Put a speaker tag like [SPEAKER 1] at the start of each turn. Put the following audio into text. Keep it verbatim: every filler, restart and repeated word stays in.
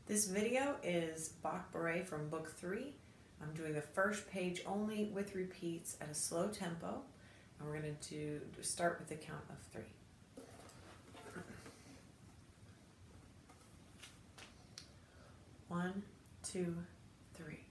[SPEAKER 1] This video is Bach Bourree from Book three. I'm doing the first page only with repeats at a slow tempo, and we're going to do, start with the count of three. One, two, three.